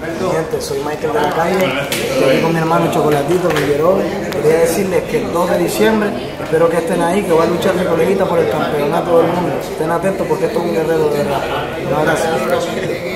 Mi gente, soy Michael de la Calle, estoy aquí con mi hermano Chocolatito, Miguelón. Quería decirles que el 2 de diciembre, espero que estén ahí, que va a luchar mi coleguita por el campeonato del mundo. Estén atentos porque esto es un guerrero de verdad. Un abrazo.